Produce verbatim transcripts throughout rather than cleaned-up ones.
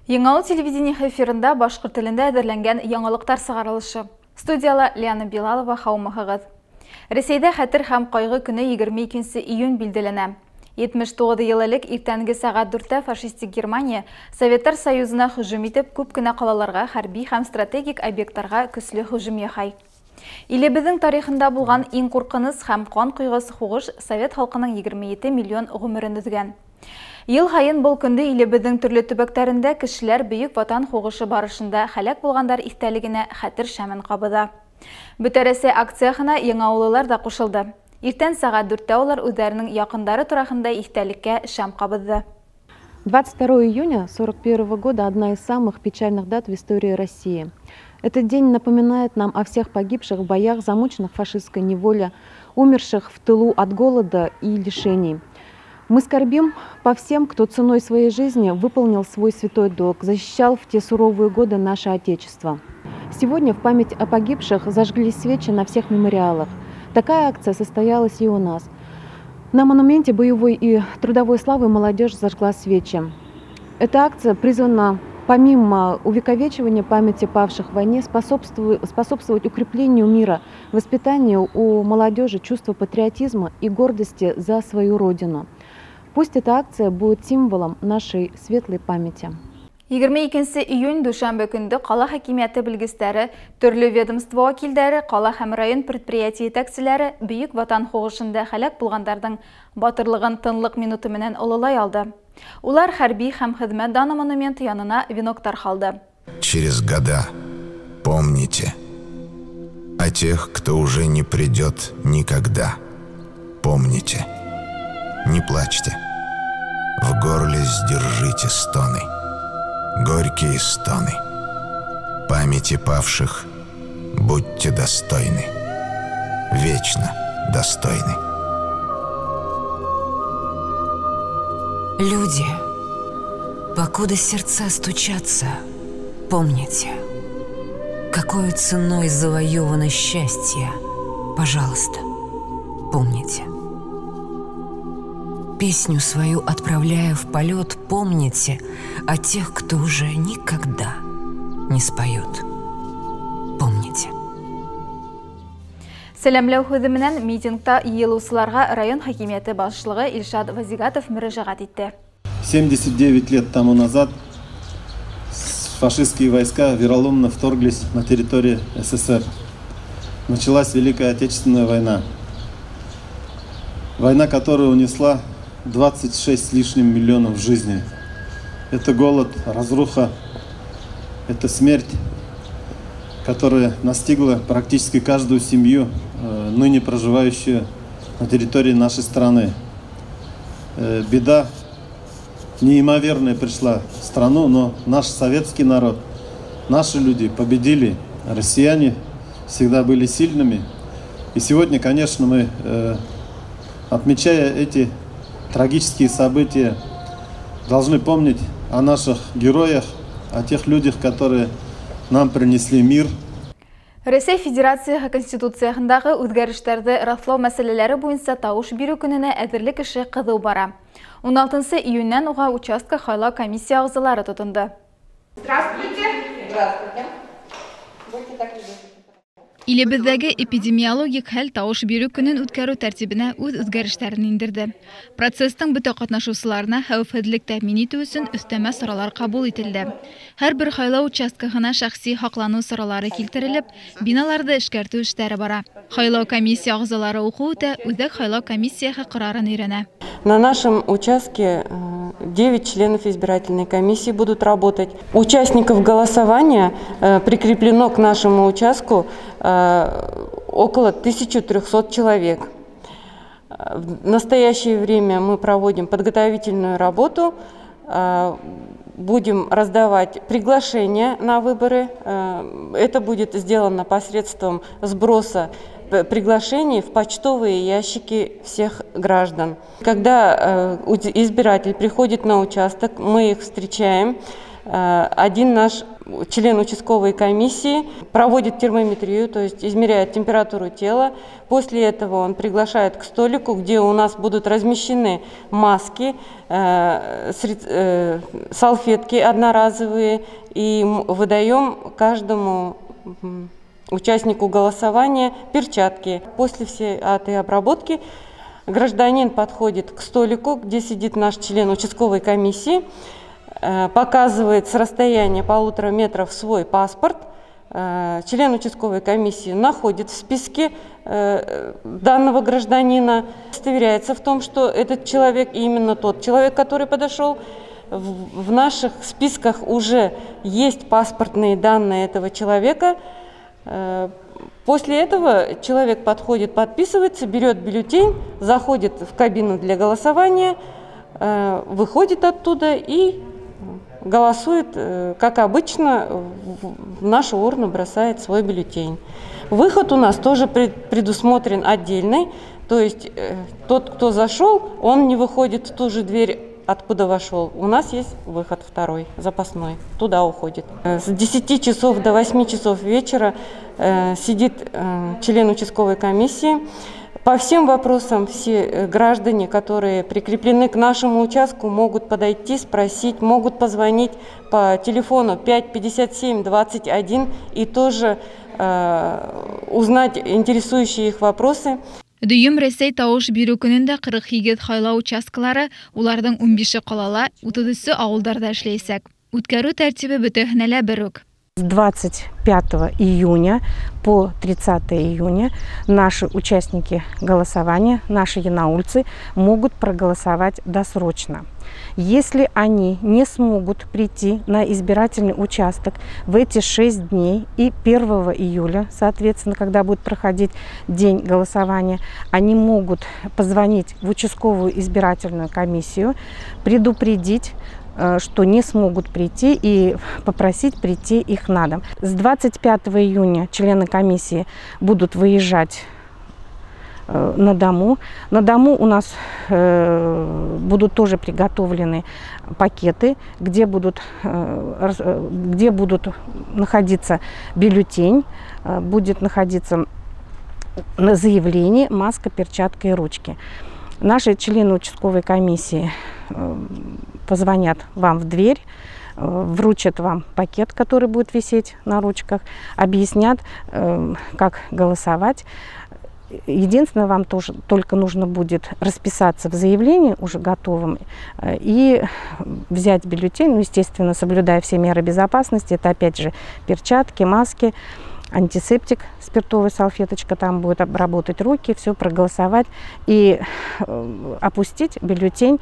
Яңалы телевидение эфирында башкорт телендә әзерләнгән яңалыктар сыгарылышы. Студияла Лиана Билалова, хаумыгыз. Рәсәйдә хәтер һәм кайгы көне егерме икенче июнь билгеләнә. йитмеш тугыз ел элек иртәнге сәгать дүрттә фашистик Германия Советтар Союзына һөҗүм итеп, күп кенә калаларга, хәрби һәм стратегик объектларга көчле һөҗүм яһай. Илебезнең тарихында булган иң куркыныс һәм кан куйгысы хугыш Совет халкының егерме җиде миллион гомерен өзгән. Ел һайын бұл көнде илебезнең төрле төбәкләрендә кешеләр бөек ватан хугышы барышында һәлак булгандар истәлегенә хәтер шәмен кабыда. Бөтәрәсе акциясына яңаулылар да кушылды. Иртән сәгать дүрттә улар үзләренең якындары турасында истәлеккә шәм кабыды. двадцать второго июня сорок первого года одна из самых печальных дат в истории России. Этот день напоминает нам о всех погибших в боях, замученных фашистской неволе, умерших в тылу от голода и лишений. Мы скорбим по всем, кто ценой своей жизни выполнил свой святой долг, защищал в те суровые годы наше Отечество. Сегодня в память о погибших зажглись свечи на всех мемориалах. Такая акция состоялась и у нас. На монументе боевой и трудовой славы молодежь зажгла свечи. Эта акция призвана, помимо увековечивания памяти павших в войне, способствовать, способствовать укреплению мира, воспитанию у молодежи чувства патриотизма и гордости за свою родину. Пусть эта акция будет символом нашей светлой памяти. егерме икенче июнь дүшәмбе көнде кала хакимияте белгечләре, төрле ведомство вәкилләре, кала һәм район предприятие итәкчеләре бөек ватан хугышында һәлак булгандарның батырлыгын тынлык минуты менән олылай алды. Улар хәрби һәм хезмәт даны монументы янына веноктар халды. Через года помните о тех, кто уже не придет никогда. Помните, не плачьте, в горле сдержите стоны. Горькие стоны. Памяти павших будьте достойны. Вечно достойны. Люди, покуда сердца стучатся, помните, какой ценой завоевано счастье. Пожалуйста, помните. Песню свою отправляя в полет, помните о тех, кто уже никогда не споет. Помните. Сәламләү һүзе менән митингта йылыусыларга район хакимияте башлыгы Илшат Вазигатов мөрәҗәгать итте. семьдесят девять лет тому назад фашистские войска вероломно вторглись на территорию СССР. Началась Великая Отечественная война. Война, которая унесла двадцать шесть с лишним миллионов жизней. Это голод, разруха, это смерть, которая настигла практически каждую семью, э, ныне проживающую на территории нашей страны. Э, беда неимоверная пришла в страну, но наш советский народ, наши люди победили. Россияне всегда были сильными. И сегодня, конечно, мы, э, отмечая эти трагические события, должны помнить о наших героях, о тех людях, которые нам принесли мир. Рәсәй Федерациясы Конституциясындагы үзгәрешләрне раслау мәсьәләләре буенча тавыш бирү көненә әзерлек эше кызу бара. он алтынчы июньнән уга участка сайлау комиссия агзалары тотынды. Здравствуйте. Здравствуйте. Будьте так любезны. Илебездәге эпидемиологик хәл тавыш бирү көнен үткәрү тәртибенә үз үзгәрешләрен индерде. Процесстың бөтен катнашучыларына хәвефһезлек тәэмин итү өчен өстәмә соралар кабул ителде. Һәрбер сайлау участкаһына шәхси хаклану соралары килтерелеп, биналарда эшкәртү эшләре бара. Сайлау комиссия агзалары уку үтә, үзәк сайлау комиссиясы карарын өйрәнә. На нашем участке девять членов избирательной комиссии будут работать. Участников голосования прикреплено к нашему участку около тысячи трёхсот человек. В настоящее время мы проводим подготовительную работу, будем раздавать приглашения на выборы. Это будет сделано посредством сброса приглашений в почтовые ящики всех граждан. Когда избиратель приходит на участок, мы их встречаем, один наш член участковой комиссии проводит термометрию, то есть измеряет температуру тела. После этого он приглашает к столику, где у нас будут размещены маски, салфетки одноразовые, и выдаем каждому участнику голосования перчатки. После всей этой обработки гражданин подходит к столику, где сидит наш член участковой комиссии, показывает с расстояния полутора метров свой паспорт. Член участковой комиссии находит в списке данного гражданина, удостоверяется в том, что этот человек именно тот человек, который подошел. В наших списках уже есть паспортные данные этого человека. После этого человек подходит, подписывается, берет бюллетень, заходит в кабину для голосования, выходит оттуда и голосует, как обычно, в нашу урну бросает свой бюллетень. Выход у нас тоже предусмотрен отдельный, то есть тот, кто зашел, он не выходит в ту же дверь, откуда вошел. У нас есть выход второй, запасной, туда уходит. С десяти часов до восьми часов вечера э, сидит э, член участковой комиссии. По всем вопросам все граждане, которые прикреплены к нашему участку, могут подойти, спросить, могут позвонить по телефону пять пятьдесят семь двадцать один и тоже э, узнать интересующие их вопросы. Дөйім Рәсәй тауыш бирү көнендә кырык егет хайлау участкалары, уларның унбише калала, утызысы авылдарда эшләйсәк. Үткәрү тәртибе бөтенләй бер үк. С двадцать пятого июня по тридцатое июня наши участники голосования, наши янаульцы, могут проголосовать досрочно. Если они не смогут прийти на избирательный участок в эти шесть дней и первого июля, соответственно, когда будет проходить день голосования, они могут позвонить в участковую избирательную комиссию, предупредить, что не смогут прийти, и попросить прийти их на дом. С двадцать пятого июня члены комиссии будут выезжать на дому. На дому у нас э, будут тоже приготовлены пакеты, где будут, э, где будут находиться бюллетень, э, будет находиться на заявлении маска, перчатка и ручки. Наши члены участковой комиссии э, позвонят вам в дверь, э, вручат вам пакет, который будет висеть на ручках, объяснят, э, как голосовать. Единственное, вам тоже только нужно будет расписаться в заявлении уже готовым и взять бюллетень, ну, естественно, соблюдая все меры безопасности. Это опять же перчатки, маски, антисептик, спиртовая салфеточка, там будет обработать руки, все проголосовать и опустить бюллетень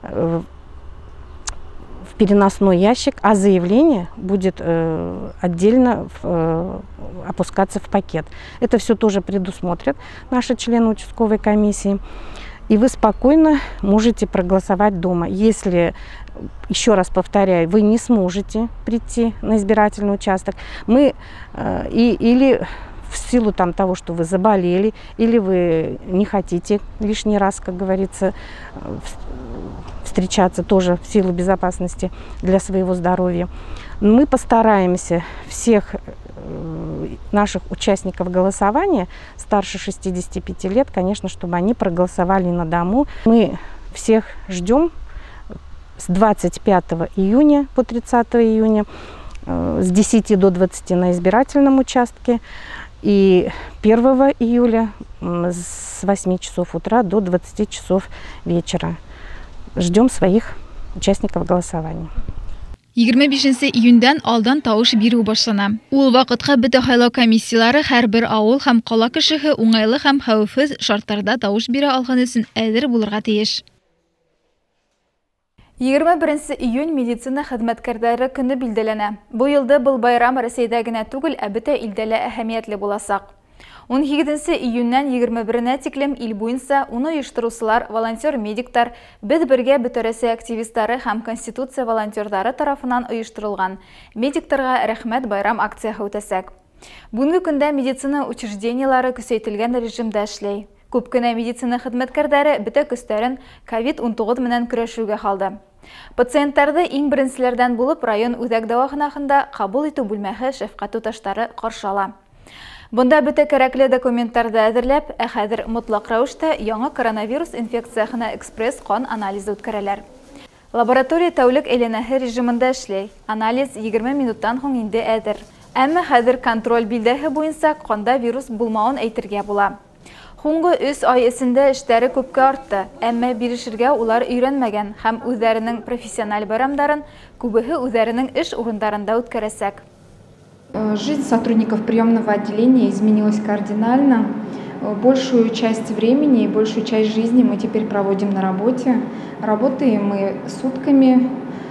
в переносной ящик, а заявление будет э, отдельно в, э, опускаться в пакет. Это все тоже предусмотрят наши члены участковой комиссии. И вы спокойно можете проголосовать дома. Если, еще раз повторяю, вы не сможете прийти на избирательный участок, мы э, и, или в силу там, того, что вы заболели, или вы не хотите лишний раз, как говорится, встречаться тоже в силу безопасности для своего здоровья. Мы постараемся всех наших участников голосования старше шестидесяти пяти лет, конечно, чтобы они проголосовали на дому. Мы всех ждем с двадцать пятого июня по тридцатое июня, с десяти до двадцати на избирательном участке, и первого июля с восьми часов утра до двадцати часов вечера. Ждем своих участников голосования. егерме бишенче июньдән алдан тавыш бирү башлана. Ул вакытка бөтен хайлау комиссиялары һәрбер авыл һәм кала кешеһе уңайлы һәм хәвефсез шартларда тавыш бирә алган өчен әзер булырга тиеш. егерме беренче июнь медицина хезмәткәрләре көне билдәләнә. Бу елда был байрам Россиядә генә түгел, ә бөтен илдә лә әһәмиятле булачак. он һигезенче июньнән егерме беренә тиклем ил буенча уны оештыручылар, волонтер-медиктар, без бергә бөтен Россия активистлары һәм Конституция волонтерлары тарафыннан оештырылган медиктарга рәхмәт байрам акциясе үтәсәк. Бүгенге көндә медицина учреждениялары көсәйтелгән режимда эшләй. Күп кенә медицина хезмәткәрләре бөтен көстәрен ковид унтугыз менән көрәшүгә халды. Пациенттарды иң беренчеләрдән булып район үзәк дәваханасында кабул итү бүлмәһе шәфкать туташтары каршы ала. Бунда бөтә кирәкле документларны әзерләп, ә хәзер мотлак рәвештә яңа коронавирус инфекциясына экспресс кан анализы үткәрәләр. Лаборатория тәүлек әйләнәһе режимында эшләй. Анализ егерме минуттан соң инде әзер. Әмма хәзер контроль билдәһе буенча канда вирус булмавын әйтергә була. Хуңгы өч ай эчендә эшләре күпкә артты, әмма бирешергә улар өйрәнмәгән һәм үзләренең профессиональ барамдарын күбеһе үзләренең эш урындарында үткәрәсәк. Жизнь сотрудников приемного отделения изменилась кардинально. Большую часть времени и большую часть жизни мы теперь проводим на работе. Работаем мы сутками,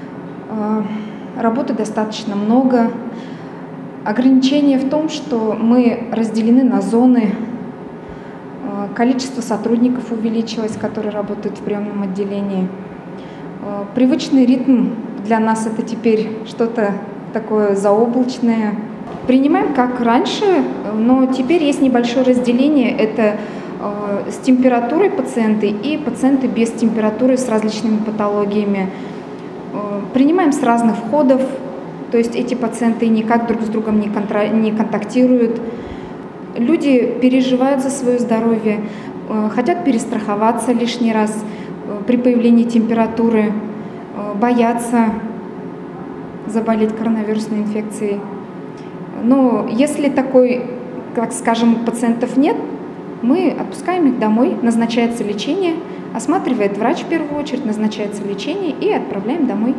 работы достаточно много. Ограничение в том, что мы разделены на зоны. Количество сотрудников увеличилось, которые работают в приемном отделении. Привычный ритм для нас это теперь что-то такое заоблачное. Принимаем как раньше, но теперь есть небольшое разделение. Это э, с температурой пациенты и пациенты без температуры с различными патологиями. Э, принимаем с разных входов, то есть эти пациенты никак друг с другом не, контра... не контактируют. Люди переживают за свое здоровье, э, хотят перестраховаться лишний раз э, при появлении температуры, э, боятся заболеть коронавирусной инфекцией. Но если такой, как скажем, пациентов нет, мы отпускаем их домой, назначается лечение, осматривает врач в первую очередь, назначается лечение и отправляем домой.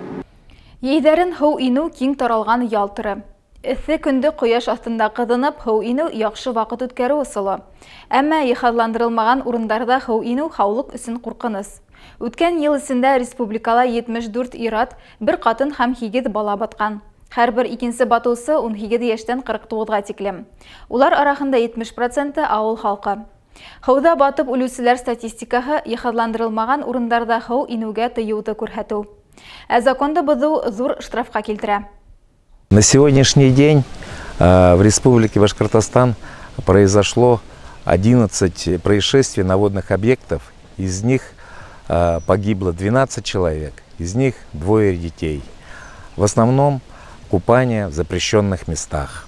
Ейдәрен һыу инү киң таралган ял түрі. Эҫе көндө ҡояш аҫтында ҡыҙынып һыу инеү яҡшы ваҡыт үткәреү ысулы. Әммә йыһазландырылмаған урындарҙа һыу инеү һаулыҡ өсөн ҡурҡыныс. Үткән йыл эсендә республикала етмеш дүрт ир-ат, бер ҡатын һәм һигеҙ бала батҡан. Һәр бер икенсе батыусы ун һигеҙ йәштән ҡырҡ туғыҙға тиклем. Улар араһында етмеш проценты ауыл халҡы. Һыуҙа батып үлеүселәр статистикаһы йыһазландырылмаған урындарҙа һыу инеүгә тыйыуҙы күрһәтеү. Ә законды боҙоу ҙур штрафҡа килтерә. На сегодняшний день э, в Республике Башкортостан произошло одиннадцать происшествий на водных объектах. Из них э, погибло двенадцать человек, из них двое детей. В основном купание в запрещенных местах.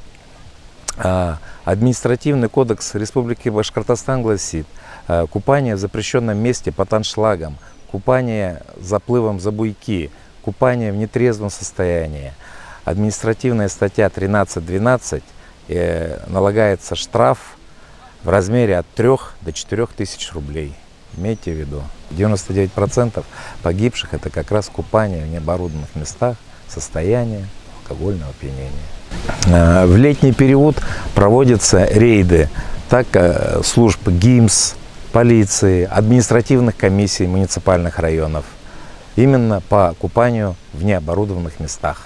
Э, административный кодекс Республики Башкортостан гласит: э, купание в запрещенном месте под аншлагом, купание заплывом за буйки, купание в нетрезвом состоянии. Административная статья тринадцать двенадцать, э, налагается штраф в размере от трёх до четырёх тысяч рублей. Имейте в виду, девяносто девять процентов погибших это как раз купание в необорудованных местах, состояние алкогольного опьянения. Э, в летний период проводятся рейды так э, служб ГИМС, полиции, административных комиссий муниципальных районов именно по купанию в необорудованных местах.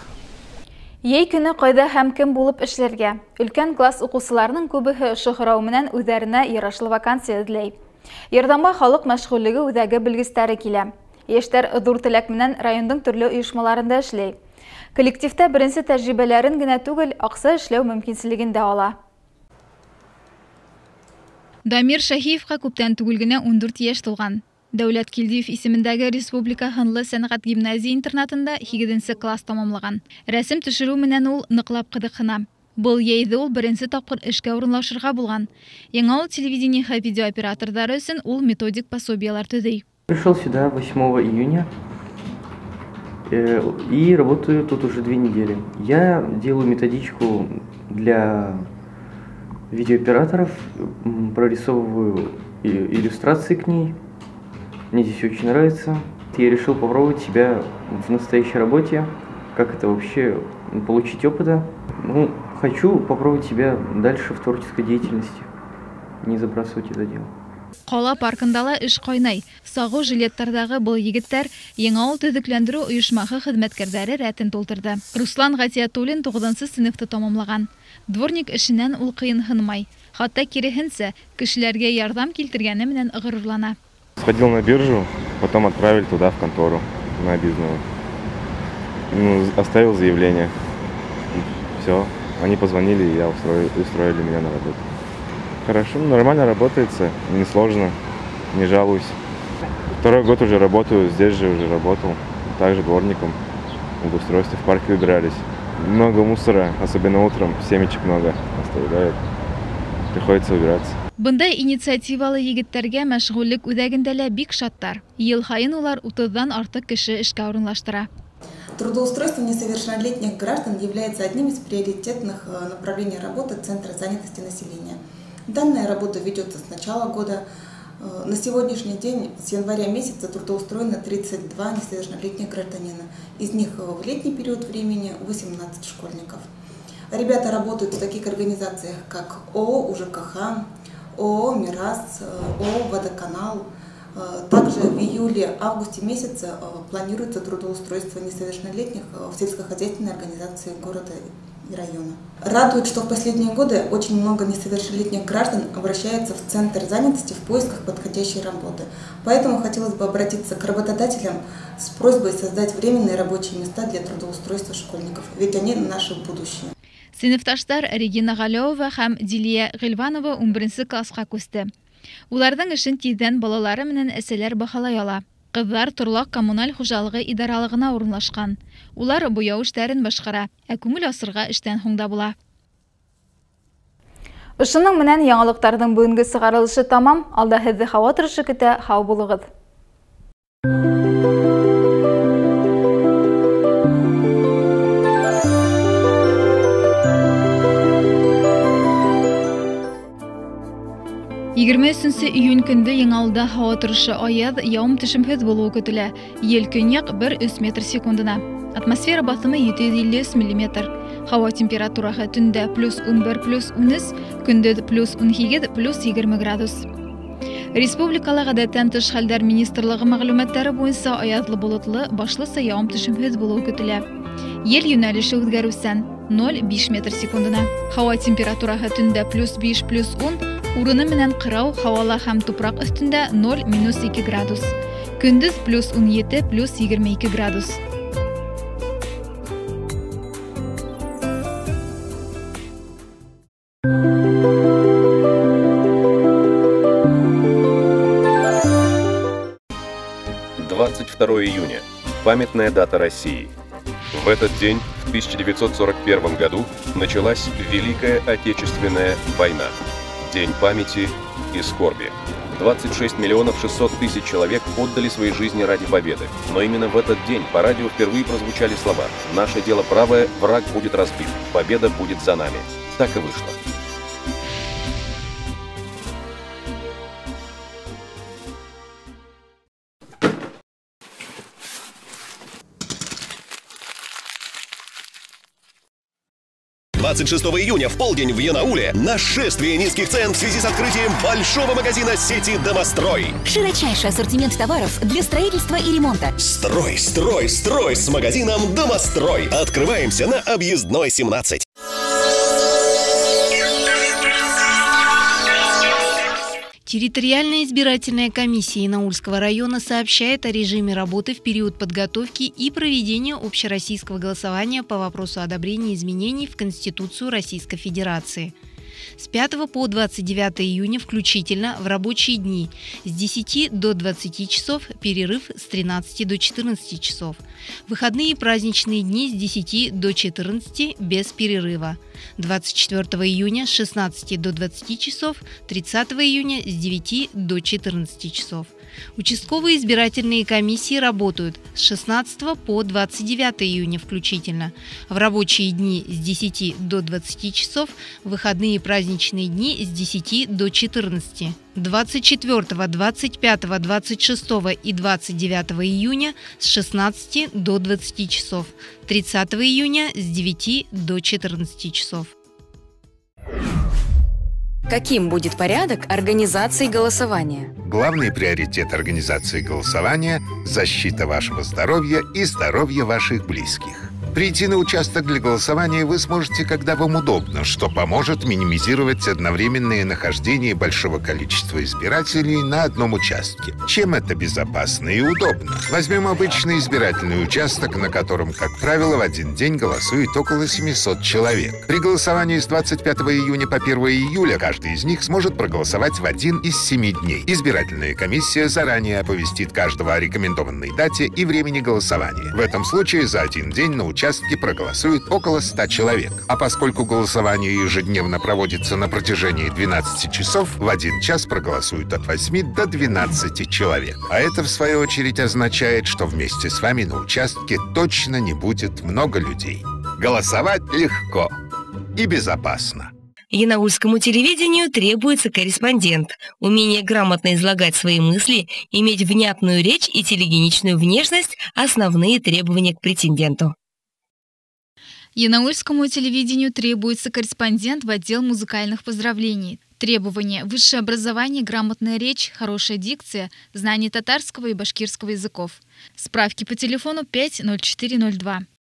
Йей көне ҡайҙа һәм кем булып эшләргә? Өлкән класс уҡыусыларының күбеһе ошо һорау менән үҙҙәренә ярашлы вакансия эҙләй. Ярҙамға халыҡ мәшғүллеге үҙәге белгестәре килә. Йәштәр ҙур теләк менән райондың төрлө ойошмаларында эшләй. Коллективта беренсе тәжрибәләрен генә түгел, аҡса эшләү мөмкинселеген дә ала. Дамир Шаһиевҡа күптән түгел генә ун дүрт йәш тулған. Дәүләт Килдиев исемендәге Республика һынлы сәнғәт гимназия интернатында һигеҙенсе класс тамамлаған. Рәсем төшөрөү менән ул ныҡлап ҡыҙыҡһына. Был йәйҙе ул беренсе тапҡыр эшкә урынлашырға булған. Яңауыл телевидениеһы видеооператорҙары өсөн ул методик пособиялар төҙөй. Пришел сюда восьмого июня и работаю тут уже две недели. Я делаю методичку для видеооператоров, прорисовываю иллюстрации к ней. Мне здесь очень нравится. Я решил попробовать себя в настоящей работе, как это вообще получить опыта. Ну, хочу попробовать себя дальше в творческой деятельности, не забрасывать это дело. Ҡала паркындала эш ҡайнай. Сағу жилеттарҙағы был егеттәр Яңауыл төҙөкләндереү ойошмаһы хеҙмәткәрҙәре рәтен тултырҙы. Руслан Ғатиятуллин туғыҙынсы сыныфты тамамлаған. Дворник эшенән ул ҡыйынһынмай. Хатта киреһенсә, кешеләргә ярҙам килтергәне менән ғорурлана. Сходил на биржу, потом отправили туда, в контору, на объездную. Ну, оставил заявление. Все, они позвонили, и я устроили, устроили меня на работу. Хорошо, нормально работается, несложно, не жалуюсь. Второй год уже работаю, здесь же уже работал. также дворником. В обустройстве в парке убирались. Много мусора, особенно утром, семечек много оставляют. Приходится убираться. Бындай инициативалы егеттерге мәшгульлек үдәгендәлә бик шаттар. Ел һайын улар утыздан артык кеше эшкә урынлаштыра. Трудоустройство несовершеннолетних граждан является одним из приоритетных направлений работы Центра занятости населения. Данная работа ведется с начала года. На сегодняшний день, с января месяца, трудоустроено тридцать два несовершеннолетних гражданина. Из них в летний период времени восемнадцать школьников. Ребята работают в таких организациях, как ООО УЖКХ, ООО «Мирас», ООО «Водоканал». Также в июле-августе месяце планируется трудоустройство несовершеннолетних в сельскохозяйственной организации города и района. Радует, что в последние годы очень много несовершеннолетних граждан обращаются в Центр занятости в поисках подходящей работы. Поэтому хотелось бы обратиться к работодателям с просьбой создать временные рабочие места для трудоустройства школьников, ведь они наше будущее. Сыйныфташтар Регина Галеова һәм Дилия Гыйльванова унберенче класска күсте. Уларның эшен тиздән балалары менән әсәләр баһалай ала. Кызлар Торлак коммуналь хуҗалыгы идаралыгына урынлашкан. Улар буяу эшләрен башкара, ә күңел асырга эштән һуңда була. Ошының менән яңалыктарның бүгенге сыгарылышы тамам. Алда һезне һава торышы көтә. Хау булыгыз. егерме өченче июнь көнде Яңалда һава торышы аяз, явым-төшемһез булуы көтелә. Ел көньяк бер йөз метр секундына. Атмосфера басымы җиде йөз илле миллиметр. Һава температурасы төндә плюс унбер, плюс унөч, көндез плюс унсигез, плюс егерме градус. Республикала гадәттән тыш хәлләр министрлыгы мәгълүматлары буенча аязлы болытлы, башлысы явым-төшемһез булуы көтелә. Ел юнәлеше үзгәрүчән ноль - биш метр секундына. Һава температурасы төндә плюс биш, плюс ун, урыны менән кырау, һавала һәм тупрак өстендә ноль - ике градус. Көндез плюс ун җиде, плюс егерме ике градус. двадцать второе июня. Памятная дата России. В этот день, в тысяча девятьсот сорок первом году, началась Великая Отечественная война. День памяти и скорби. двадцать шесть миллионов шестьсот тысяч человек отдали свои жизни ради победы. Но именно в этот день по радио впервые прозвучали слова: «Наше дело правое, враг будет разбит, победа будет за нами». Так и вышло. двадцать шестого июня в полдень в Янауле нашествие низких цен в связи с открытием большого магазина сети «Домострой». Широчайший ассортимент товаров для строительства и ремонта. Строй, строй, строй с магазином «Домострой». Открываемся на Объездной семнадцать. Территориальная избирательная комиссия Янаульского района сообщает о режиме работы в период подготовки и проведения общероссийского голосования по вопросу одобрения изменений в Конституцию Российской Федерации. С пятого по двадцать девятое июня включительно в рабочие дни с десяти до двадцати часов, перерыв с тринадцати до четырнадцати часов. Выходные и праздничные дни с десяти до четырнадцати без перерыва. двадцать четвёртого июня с шестнадцати до двадцати часов, тридцатого июня с девяти до четырнадцати часов. Участковые избирательные комиссии работают с шестнадцатого по двадцать девятое июня включительно. В рабочие дни с десяти до двадцати часов, выходные и праздничные дни с десяти до четырнадцати. двадцать четвёртого, двадцать пятого, двадцать шестого и двадцать девятого июня с шестнадцати до двадцати часов. тридцатого июня с девяти до четырнадцати часов. Каким будет порядок организации голосования? Главный приоритет организации голосования – защита вашего здоровья и здоровья ваших близких. Прийти на участок для голосования вы сможете, когда вам удобно, что поможет минимизировать одновременное нахождение большого количества избирателей на одном участке. Чем это безопасно и удобно? Возьмем обычный избирательный участок, на котором, как правило, в один день голосует около семисот человек. При голосовании с двадцать пятого июня по первое июля каждый из них сможет проголосовать в один из семи дней. Избирательная комиссия заранее оповестит каждого о рекомендованной дате и времени голосования. В этом случае за один день на участке проголосует около ста человек. А поскольку голосование ежедневно проводится на протяжении двенадцати часов, в один час проголосуют от восьми до двенадцати человек. А это, в свою очередь, означает, что вместе с вами на участке точно не будет много людей. Голосовать легко и безопасно. Янаульскому телевидению требуется корреспондент, умение грамотно излагать свои мысли, иметь внятную речь и телегеничную внешность – основные требования к претенденту. Янаульскому телевидению требуется корреспондент в отдел музыкальных поздравлений. Требования – высшее образование, грамотная речь, хорошая дикция, знание татарского и башкирского языков. Справки по телефону пять ноль четыре ноль два.